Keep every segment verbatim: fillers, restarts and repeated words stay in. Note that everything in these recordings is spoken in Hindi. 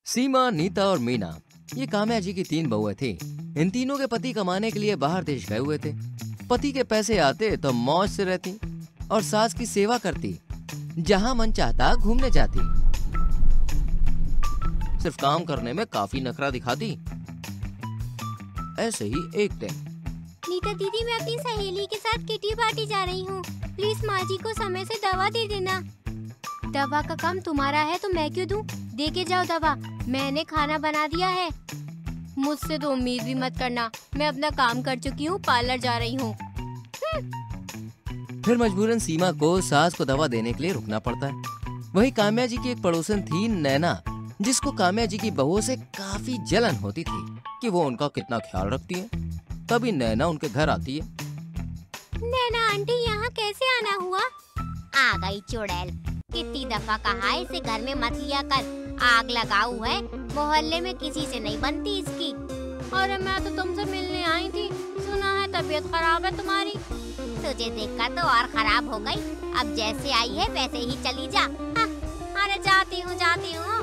सीमा, नीता और मीना ये काम्या जी की तीन बहुएं थी। इन तीनों के पति कमाने के लिए बाहर देश गए हुए थे। पति के पैसे आते तो मौज से रहती और सास की सेवा करती, जहां मन चाहता घूमने जाती। सिर्फ काम करने में काफी नखरा दिखाती। ऐसे ही एक दिन, नीता दीदी, मैं अपनी सहेली के साथ किटी पार्टी जा रही हूँ। प्लीज माँ जी को समय से दवा दे देना। दवा का काम तुम्हारा है तो मैं क्यों दूं? दे के जाओ दवा। मैंने खाना बना दिया है। मुझसे तो उम्मीद भी मत करना। मैं अपना काम कर चुकी हूँ, पार्लर जा रही हूँ। फिर मजबूरन सीमा को सास को दवा देने के लिए रुकना पड़ता है। वही काम्या जी की एक पड़ोसन थी नैना, जिसको काम्या जी की बहुओं से काफी जलन होती थी कि वो उनका कितना ख्याल रखती है। तभी नैना उनके घर आती है। नैना आंटी, यहाँ कैसे आना हुआ? आ गई चुड़ैल। कितनी दफा कहा है इसे घर में मत लिया कर, आग लगाऊ है। मोहल्ले में किसी से नहीं बनती इसकी। अरे मैं तो तुमसे मिलने आई थी, सुना है तबीयत खराब है तुम्हारी। तुझे देखकर तो और खराब हो गई। अब जैसे आई है वैसे ही चली जा। हाँ, अरे जाती हूँ जाती हूँ।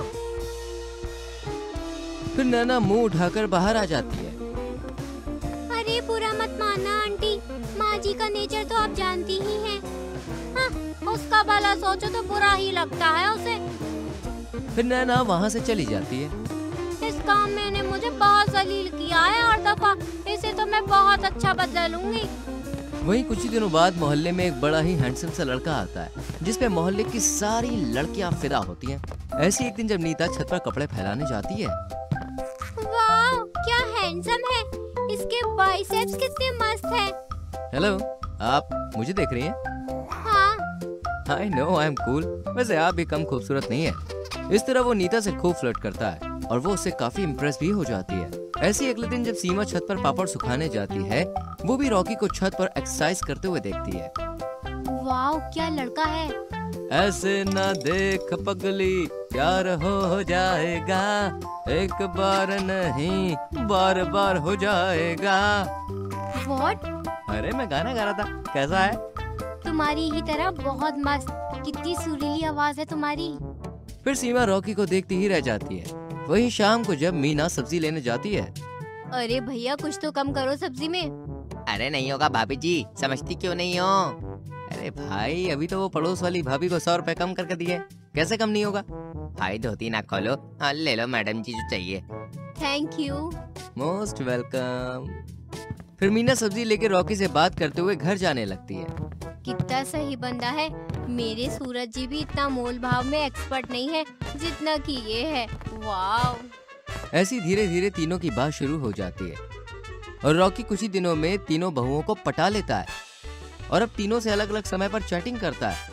फिर नैना मुंह उठाकर बाहर आ जाती है। अरे बुरा मत मानना आंटी, माँ जी का नेचर तो आप जानती ही हैं। हाँ, उसका भला सोचो तो बुरा ही लगता है उसे। फिर नैना वहाँ से चली जाती है। इस काम में ने मुझे बहुत जलील किया है हर दफा। इसे तो मैं बहुत अच्छा बदला लूंगी। वहीं कुछ ही दिनों बाद मोहल्ले में एक बड़ा ही हैंडसम सा लड़का आता है, जिसपे मोहल्ले की सारी लड़कियां फिदा होती हैं। ऐसी एक दिन जब नीता छत पर कपड़े फैलाने जाती है। वाह, क्या हैंडसम है। इसके बाइसेप्स कितने मस्त हैं। हेलो, आप मुझे देख रही हैं? हाँ। I know I am cool. वैसे आप भी कम खूबसूरत नहीं है। इस तरह वो नीता से खूब फ्लर्ट करता है और वो उससे काफी इम्प्रेस भी हो जाती है। ऐसी अगले दिन जब सीमा छत पर पापड़ सुखाने जाती है, वो भी रॉकी को छत पर एक्सरसाइज करते हुए देखती है। वाह, क्या लड़का है। ऐसे ना देख पगली, प्यार हो जाएगा, एक बार नहीं बार बार हो जाएगा। What? अरे मैं गाना गा रहा था। कैसा है? तुम्हारी ही तरह बहुत मस्त। कितनी सुरीली आवाज है तुम्हारी। फिर सीमा रॉकी को देखती ही रह जाती है। वही शाम को जब मीना सब्जी लेने जाती है। अरे भैया, कुछ तो कम करो सब्जी में। अरे नहीं होगा भाभी जी, समझती क्यों नहीं हो? अरे भाई, अभी तो वो पड़ोस वाली भाभी को सौ रुपए कम करके दिए, कैसे कम नहीं होगा? भाई धोती ना खोलो, हाँ ले लो मैडम जी जो चाहिए। Thank you. Most welcome. फिर मीना सब्जी लेके रॉकी से बात करते हुए घर जाने लगती है। कितना सही बंदा है। मेरे सूरज जी भी इतना मोल भाव में एक्सपर्ट नहीं है जितना कि ये है। वाव। ऐसी धीरे धीरे तीनों की बात शुरू हो जाती है और रॉकी कुछ ही दिनों में तीनों बहुओं को पटा लेता है और अब तीनों से अलग अलग समय पर चैटिंग करता है।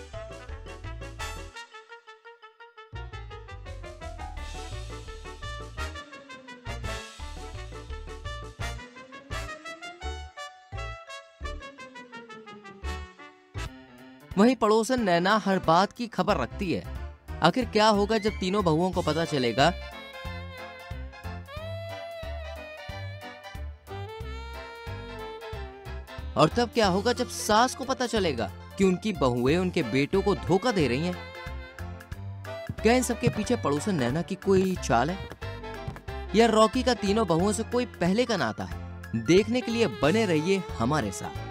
वहीं पड़ोसन नैना हर बात की खबर रखती है। आखिर क्या होगा जब तीनों बहुओं को पता चलेगा और तब क्या होगा जब सास को पता चलेगा कि उनकी बहुएं उनके बेटों को धोखा दे रही हैं? क्या इन सबके पीछे पड़ोसन नैना की कोई चाल है या रॉकी का तीनों बहुओं से कोई पहले का नाता है? देखने के लिए बने रहिए हमारे साथ।